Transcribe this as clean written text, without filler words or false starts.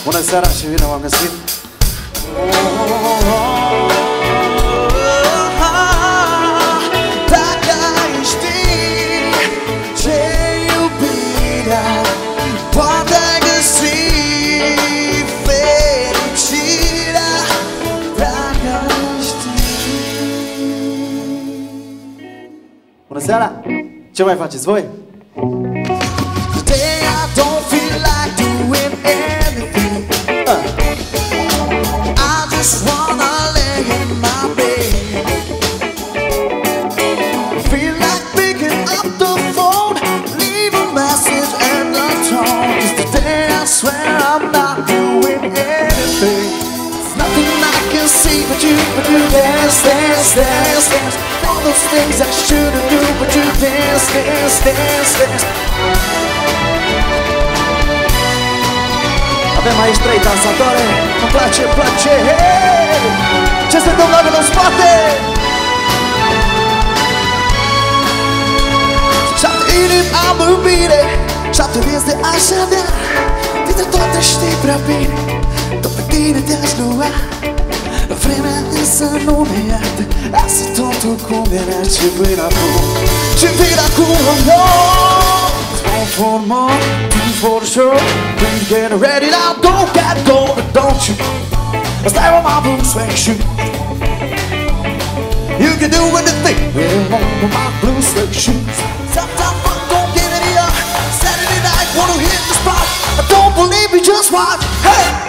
Bună seara și bine v-am găsit. Dacă ai ști ce iubirea poate găsi fericirea, dacă ai ști. Bună seara! Ce mai faceți voi? Today I don't feel like doing anything. I just wanna lay in my bed. Feel like picking up the phone, leave a message and a tone. 'Cause today I swear I'm not doing anything. There's nothing I can see but you dance, dance, dance, dance. All those things I shouldn't do, but you dance, dance, dance, dance. Avem aici 3 dansatoare. Îmi place, place, hey! Ce se întâmplă în spate? 7 inimi am iubire, 7 vieți de aș avea. Dintre toate știi prea bine, tot pe tine te-aș lua. Vremea însă nu mi iartă, lasă totul cum era și până acum. Și vin acum, no! One for more, two for sure. Please get ready now, don't get going, don't you? Stay on my blue suede shoe. You can do anything with my blue suede shoes. Sometimes fun don't get any up. Saturday night, wanna hit the spot. I don't believe me, just watch. Hey!